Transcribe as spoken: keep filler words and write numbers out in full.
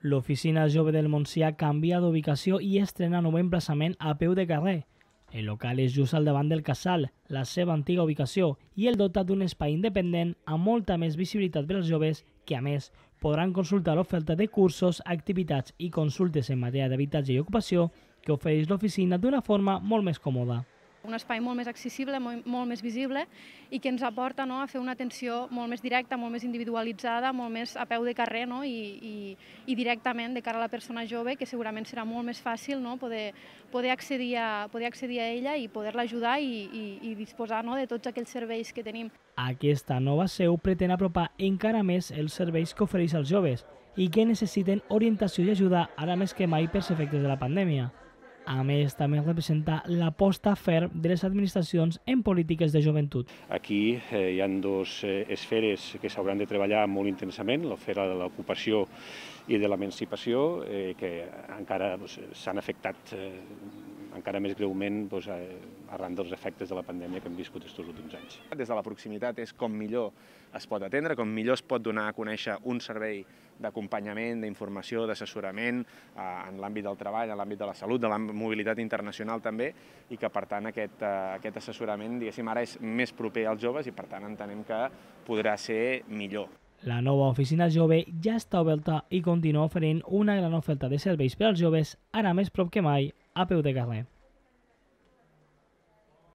L'Oficina Jove del Montsià canvia d'ubicació i estrena nou emplaçament a peu de carrer. El local és just al davant del Casal, la seva antiga ubicació, i el dota d'un espai independent amb molta més visibilitat per als joves que, a més, podran consultar l'oferta de cursos, activitats i consultes en matèria d'habitatge i ocupació que ofereix l'oficina d'una forma molt més còmoda. Un espai molt més accessible, molt, molt més visible i que ens aporta, no, a fer una atenció molt més directa, molt més individualitzada, molt més a peu de carrer, no, i, i, i directament de cara a la persona jove, que segurament serà molt més fàcil, no, poder, poder, accedir a, poder accedir a ella i poder-la ajudar i, i, i disposar, no, de tots aquells serveis que tenim. Aquesta nova seu pretén apropar encara més els serveis que ofereix als joves i que necessiten orientació i ajuda ara més que mai per efectes de la pandèmia. A més, també representa l'aposta ferm de les administracions en polítiques de joventut. Aquí eh, hi ha dues eh, esferes que s'hauran de treballar molt intensament, l'esfera de l'ocupació i de l'emancipació, eh, que encara doncs, s'han afectat eh, encara més greument doncs, arran dels efectes de la pandèmia que hem viscut aquests últims anys. Des de la proximitat és com millor es pot atendre, com millor es pot donar a conèixer un servei d'acompanyament, d'informació, d'assessorament en l'àmbit del treball, en l'àmbit de la salut, de la mobilitat internacional també, i que per tant aquest, aquest assessorament diguéssim ara és més proper als joves i per tant entenem que podrà ser millor. La nova oficina jove ja està oberta i continua oferint una gran oferta de serveis per als joves, ara més prop que mai, a peu de carrer.